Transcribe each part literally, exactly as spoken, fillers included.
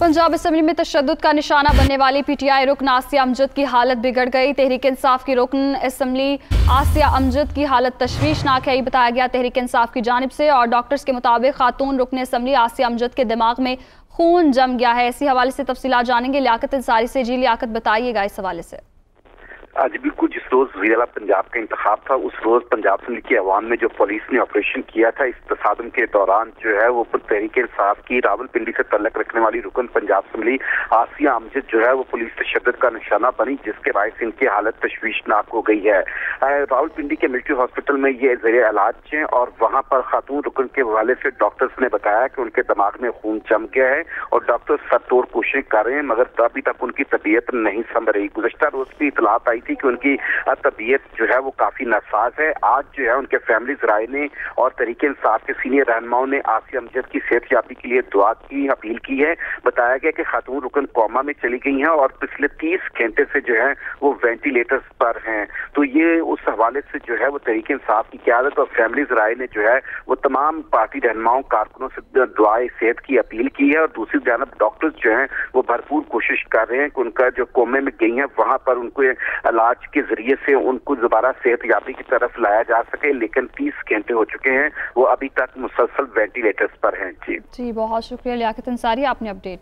Punjab assembly में तशद्दुद का निशाना बनने वाली पीटीआई रुकन आसिया अमजद की हालत बिगड़ गई। तहरीक इंसाफ की रुकन असम्बली आसिया अमजद की हालत तशवीशनाक है, बताया गया तहरीक इंसाफ की जानिब से। और डॉक्टर्स के मुताबिक खातून रुकन असम्बली आसिया अमजद के दिमाग में खून जम गया है। इसी हवाले से तफसीलात जानेंगे लियाकत अंसारी से। जी लियाकत, बताइएगा इस हवाले से। आज बिल्कुल जिस रोज वज़ीर-ए-आला पंजाब का इंतखाब था उस रोज पंजाब असम्बली की अवाम में जो पुलिस ने ऑपरेशन किया था, इस तसादुम के दौरान जो है वो तहरीक इंसाफ की रावलपिंडी से तल्लक रखने वाली रुकन पंजाब असम्बली आसिया अमजद जो है वो पुलिस तशद्दुद का निशाना बनी, जिसके बायस इनकी हालत तशवीशनाक हो गई है। रावलपिंडी के मिलिट्री हॉस्पिटल में ये ज़ेरे इलाज हैं और वहाँ पर खातून रुकन के हवाले से डॉक्टर्स ने बताया कि उनके दिमाग में खून जम गया है और डॉक्टर सर तोड़ कोशिश कर रहे हैं, मगर अभी तक उनकी तबीयत नहीं संभल रही। गुज़श्ता रोज की इतलात आई थी कि उनकी तबीयत जो है वो काफी नासाज है। आज जो है उनके फैमिली राय ने और तहरीक इंसाफ के सीनियर रहनुमाओं ने आसिया अमजद की सेहतयाबी के लिए दुआ की अपील की है। बताया गया कि खातून रुकन कोमा में चली गई हैं और पिछले तीस घंटे से जो है वो वेंटिलेटर्स पर हैं। तो ये उस हवाले से जो है वो तहरीक इंसाफ की क़यादत और फैमिली राय ने जो है वो तमाम पार्टी रहनुमाओं कारकुनों से दुआए सेहत की अपील की है। और दूसरी जानब डॉक्टर्स जो हैं वो भरपूर कोशिश कर रहे हैं कि उनका जो कोमे में गई हैं वहां पर उनको इलाज के जरिए से उनको दोबारा सेहतयाबी की तरफ लाया जा सके, लेकिन तीस घंटे हो चुके हैं, वो अभी तक मुसलसल वेंटिलेटर्स पर हैं। जी जी बहुत शुक्रिया लियाकत अंसारी, आपने अपडेट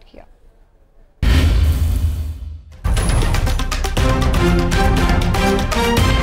किया।